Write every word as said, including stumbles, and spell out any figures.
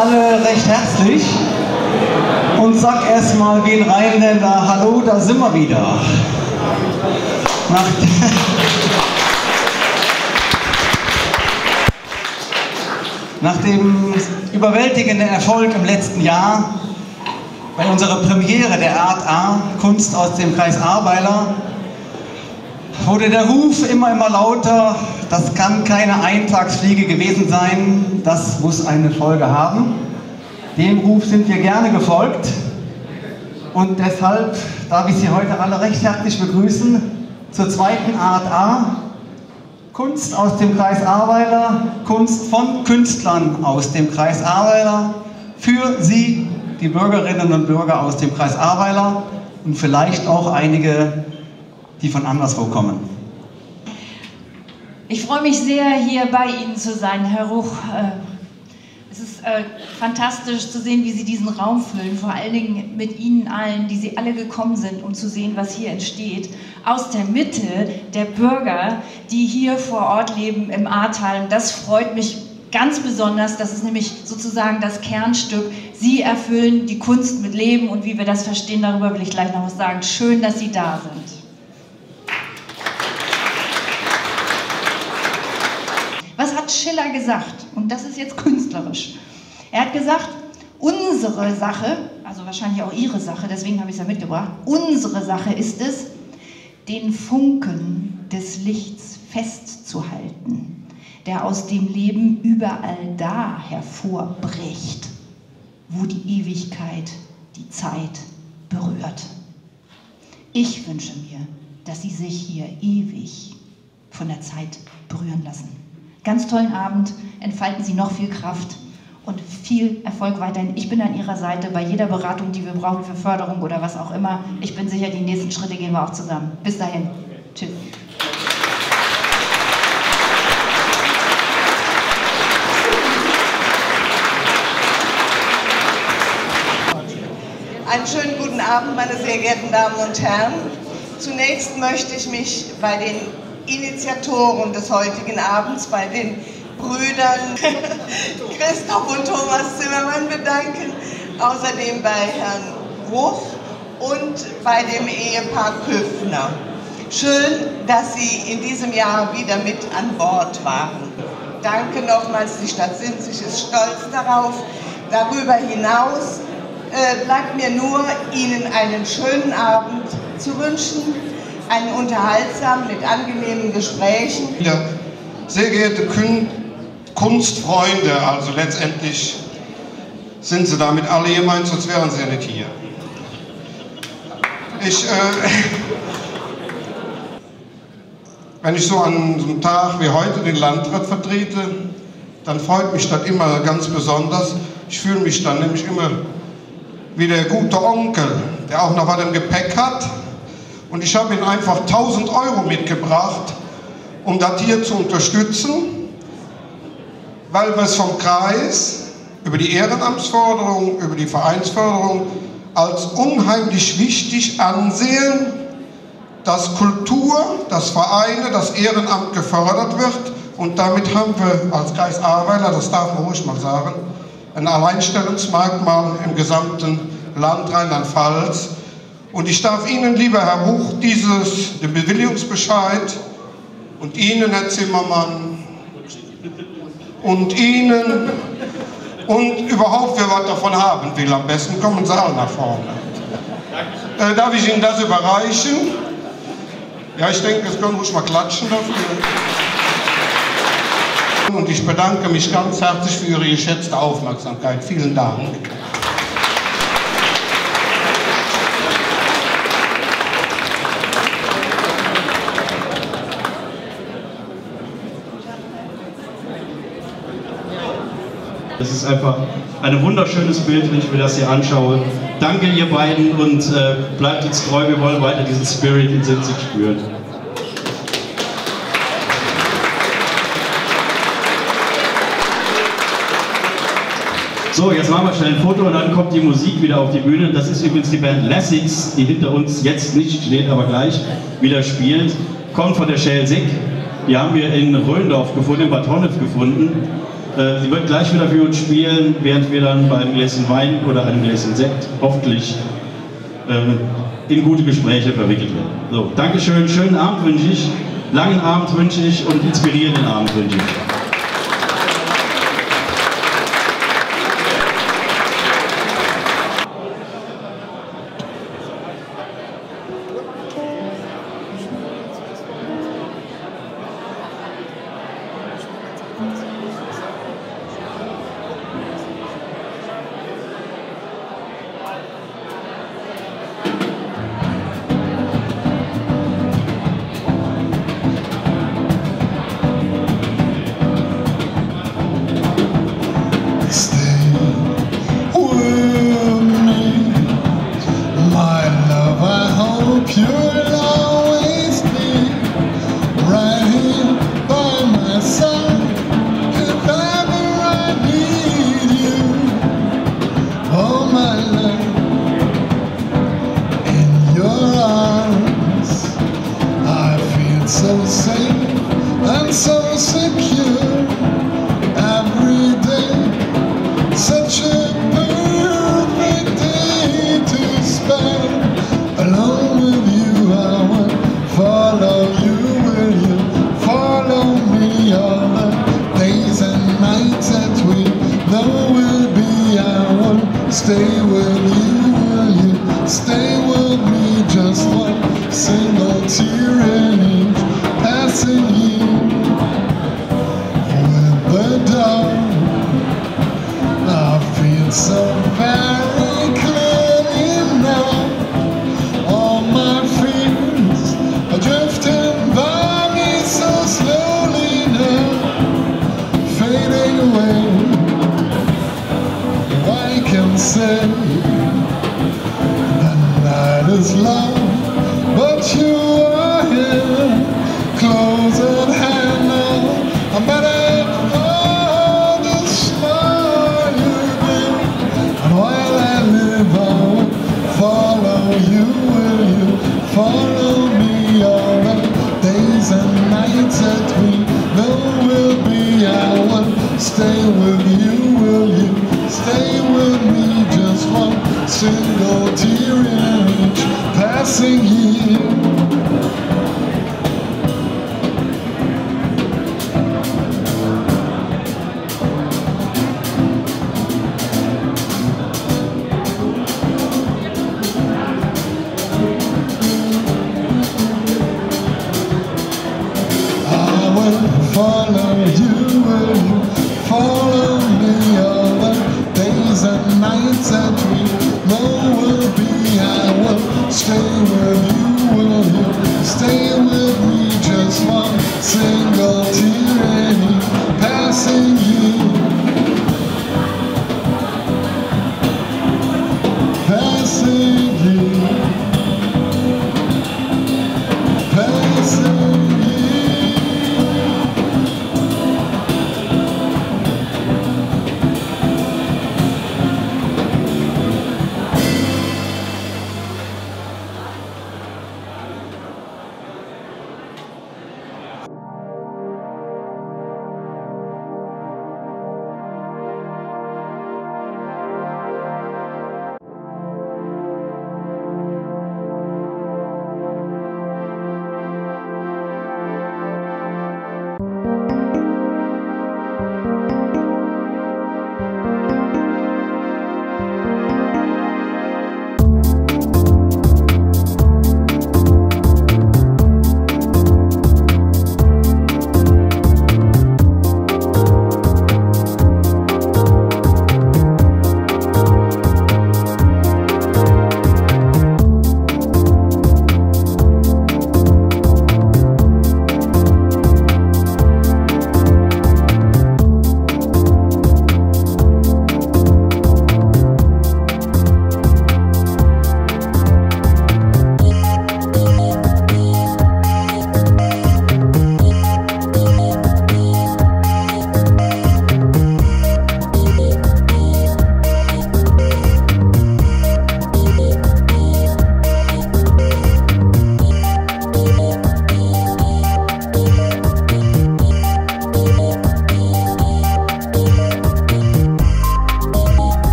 alle recht herzlich und sag erstmal wie ein Rheinländer, hallo, da sind wir wieder. Nach Nach dem überwältigenden Erfolg im letzten Jahr bei unserer Premiere der Art A, Kunst aus dem Kreis Ahrweiler, wurde der Ruf immer, immer lauter, das kann keine Eintagsfliege gewesen sein, das muss eine Folge haben. Dem Ruf sind wir gerne gefolgt und deshalb darf ich Sie heute alle recht herzlich begrüßen zur zweiten Art A, Kunst aus dem Kreis Ahrweiler, Kunst von Künstlern aus dem Kreis Ahrweiler, für Sie, die Bürgerinnen und Bürger aus dem Kreis Ahrweiler und vielleicht auch einige, die von anderswo kommen. Ich freue mich sehr, hier bei Ihnen zu sein, Herr Ruch. Es ist äh, fantastisch zu sehen, wie Sie diesen Raum füllen, vor allen Dingen mit Ihnen allen, die Sie alle gekommen sind, um zu sehen, was hier entsteht. Aus der Mitte der Bürger, die hier vor Ort leben im Ahrtal. Und das freut mich ganz besonders, das ist nämlich sozusagen das Kernstück. Sie erfüllen die Kunst mit Leben und wie wir das verstehen, darüber will ich gleich noch was sagen. Schön, dass Sie da sind. Was hat Schiller gesagt? Und das ist jetzt künstlerisch. Er hat gesagt, unsere Sache, also wahrscheinlich auch Ihre Sache, deswegen habe ich es ja mitgebracht, unsere Sache ist es, den Funken des Lichts festzuhalten, der aus dem Leben überall da hervorbricht, wo die Ewigkeit die Zeit berührt. Ich wünsche mir, dass Sie sich hier ewig von der Zeit berühren lassen. Ganz tollen Abend, entfalten Sie noch viel Kraft und viel Erfolg weiterhin. Ich bin an Ihrer Seite bei jeder Beratung, die wir brauchen für Förderung oder was auch immer. Ich bin sicher, die nächsten Schritte gehen wir auch zusammen. Bis dahin. Tschüss. Einen schönen guten Abend, meine sehr geehrten Damen und Herren. Zunächst möchte ich mich bei den Initiatoren des heutigen Abends, bei den Brüdern Christoph und Thomas Zimmermann bedanken, außerdem bei Herrn Ruch und bei dem Ehepaar Küffner. Schön, dass Sie in diesem Jahr wieder mit an Bord waren. Danke nochmals, die Stadt Sinzig ist stolz darauf. Darüber hinaus äh, bleibt mir nur, Ihnen einen schönen Abend zu wünschen, einen unterhaltsamen, mit angenehmen Gesprächen. Ja, sehr geehrte Kün Kunstfreunde, also letztendlich sind Sie damit alle gemeint, sonst wären Sie ja nicht hier. Ich, äh, wenn ich so an so einem Tag wie heute den Landrat vertrete, dann freut mich das immer ganz besonders. Ich fühle mich dann nämlich immer wie der gute Onkel, der auch noch was im Gepäck hat. Und ich habe Ihnen einfach tausend Euro mitgebracht, um das hier zu unterstützen, weil wir es vom Kreis über die Ehrenamtsförderung, über die Vereinsförderung als unheimlich wichtig ansehen, dass Kultur, dass Vereine, das Ehrenamt gefördert wird. Und damit haben wir als Kreis Ahrweiler, das darf man ruhig mal sagen, ein Alleinstellungsmerkmal im gesamten Land Rheinland-Pfalz. Und ich darf Ihnen, lieber Herr Ruch, dieses, den Bewilligungsbescheid und Ihnen, Herr Zimmermann, und Ihnen und überhaupt, wer was davon haben will, am besten kommen Sie alle nach vorne. Äh, darf ich Ihnen das überreichen? Ja, ich denke, es können ruhig mal klatschen dafür. Und ich bedanke mich ganz herzlich für Ihre geschätzte Aufmerksamkeit. Vielen Dank. Es ist einfach ein wunderschönes Bild, wenn ich mir das hier anschaue. Danke ihr beiden und äh, bleibt uns treu, wir wollen weiter diesen Spirit in Sinzig spüren. So, jetzt machen wir schnell ein Foto und dann kommt die Musik wieder auf die Bühne. Das ist übrigens die Band Lessigs, die hinter uns jetzt nicht steht, aber gleich wieder spielt. Kommt von der Schelsig. Die haben wir in Röndorf gefunden, in Bad Honnef gefunden. Äh, sie wird gleich wieder für uns spielen, während wir dann bei einem Gläschen Wein oder einem Gläschen Sekt hoffentlich äh, in gute Gespräche verwickelt werden. So, Dankeschön, schönen Abend wünsche ich, langen Abend wünsche ich und inspirierenden Abend wünsche ich. So safe and so secure every day, such a perfect day to spend alone with you. I will follow you, will you follow me all the days and nights that we know will be? I will stay with you, will you stay with me? Just one single tear in each passing you with the dawn. I feel so very clearly now. All my fears are drifting by me so slowly now, fading away. I can say the night is long, but you are here, close at hand now. I'm better all the smile you give, and while I live I will follow you. Will you follow me all the days and nights that we know will be? I will stay with you. Will you stay with me? Just one single tear in each passing year. Follow you, will you follow me all the days and nights that we know will be? I will stay with you.